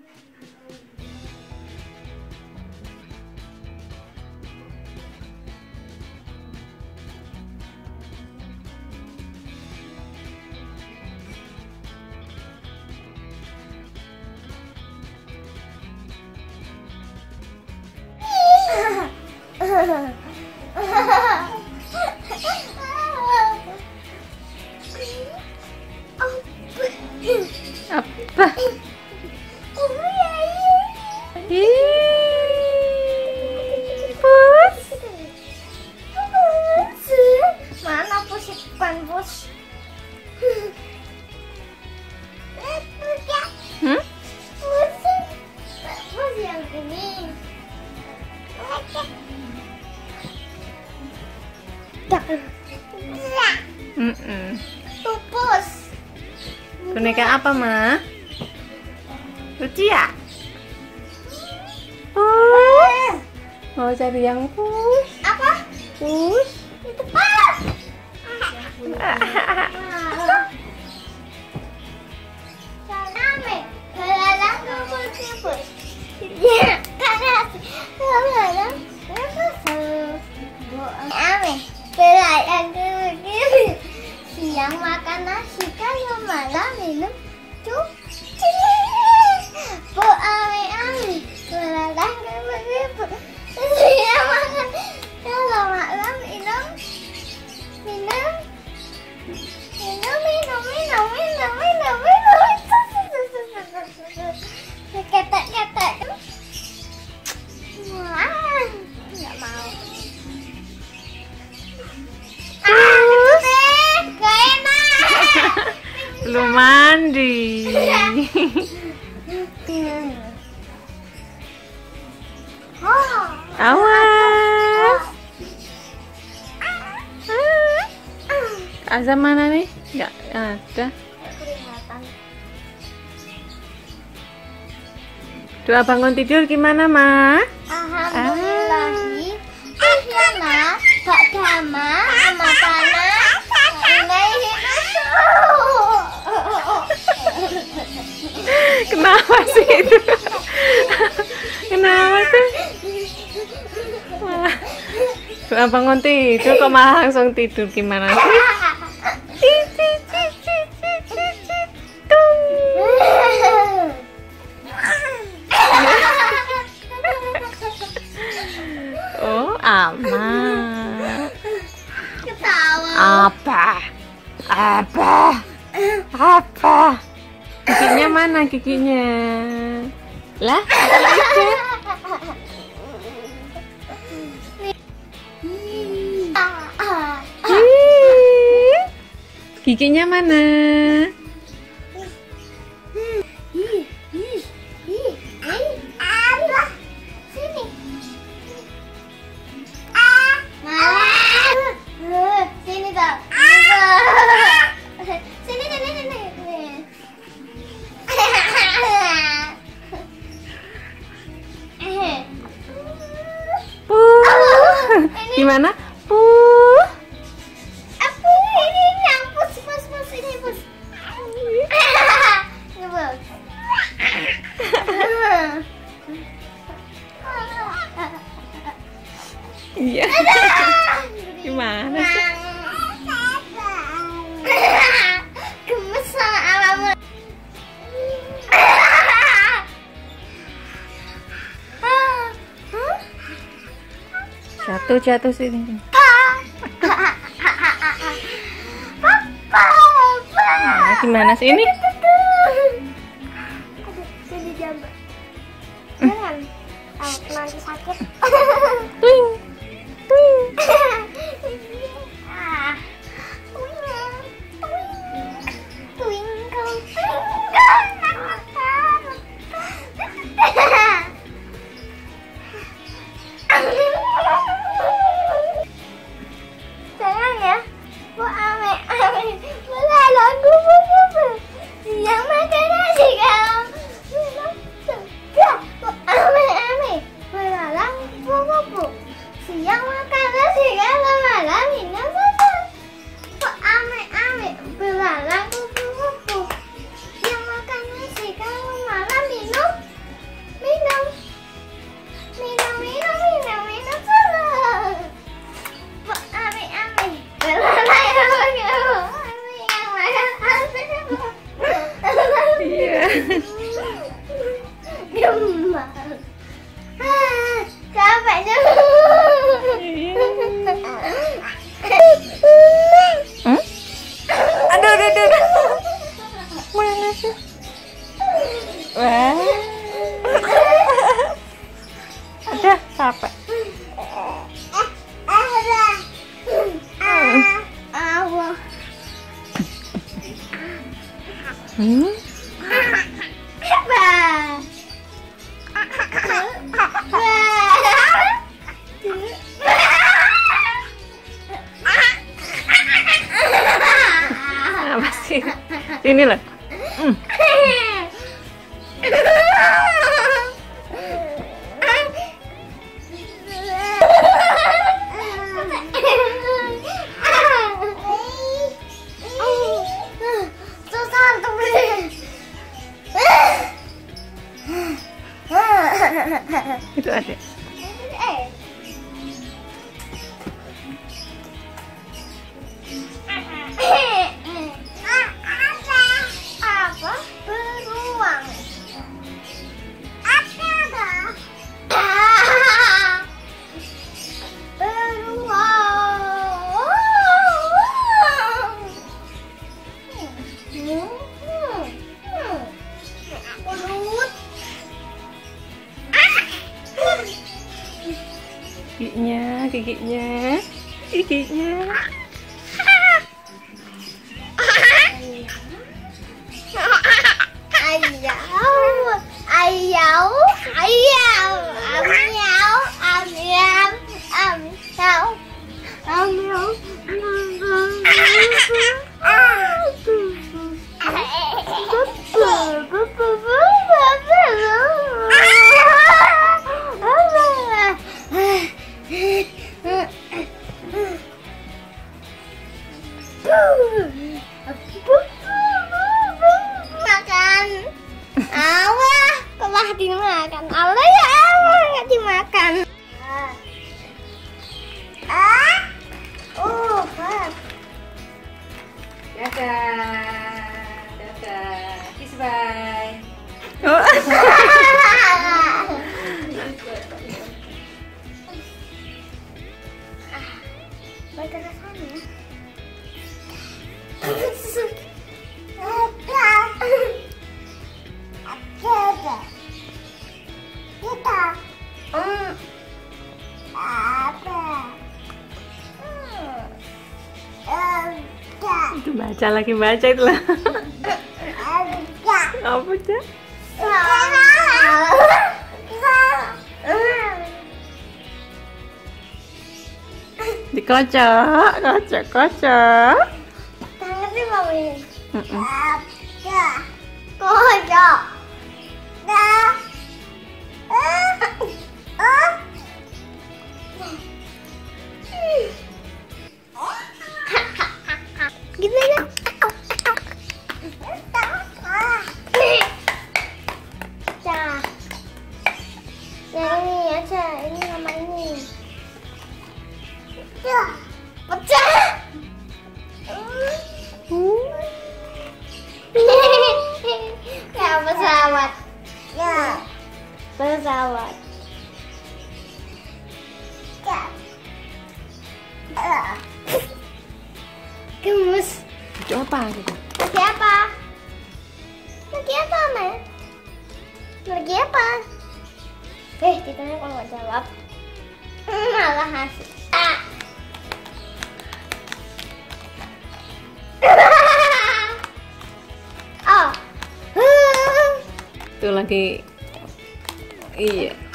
Apa? Pus. Mana pus ikan pus? Hmm? Pus yang ini. Pupus. Boneka apa, Ma? Lucu ya? Pus. Mau cari yang pus? Apa? Pus. Itu Salame. Kelalang pupus. Ya, kelalang pupus. Ame. Kelalang pupus. Siang makan nasi, kalau malam minum cuci. Bu ame, kelalang pupus. Siang makan, kalau malam minum. Ketek. Wah, nggak mau. Gak enak. Belum mandi. Awas. Azam mana nih? Nggak ada. Doa bangun tidur gimana, Ma? Alhamdulillahi ahyana ba'dama amatana ilaihi nusyur. Kenapa sih itu? Kenapa sih? Doa bangun tidur kok malah langsung tidur gimana sih? Oh, aman. Ketawa. Apa? Giginya mana giginya? Lah, giginya mana? Sini. Sini tak. Sini. Gimana? Apa ini yang pus ini pus. Iya. Gimana sih? Gemes sama alamu. Jatuh sini. Nah, gimana sih ini? Sini jambat. Jangan. Nanti sakit. Tuing. Sayang ya, Bu ame mulai lagu bu siang makan nasi kalau minum juga Bu ame melalang bu Sini lah. Susah untuk beli. Itu ada. Apa? Beruang. Apa? Beruang. Giginya. Makan. Awah, telah dimakan. Allah ya Allah, nggak dimakan. Dadah. Kiss bye. Oh. Balik ke sana. Itu baca lagi itu lah. Apa sih? Dikocok. Tangan sih mau ini. Mm-mm. Kocok. Gimana? Cah. Yang ini aja, ini sama ini. Pecah. Ya pesawat. Ya pesawat. Gemes. Itu apa gitu? Lagi apa? Lagi apa, Mas? Lagi apa? Ditanya kalau nggak jawab malah hasil. Itu lagi. Iya.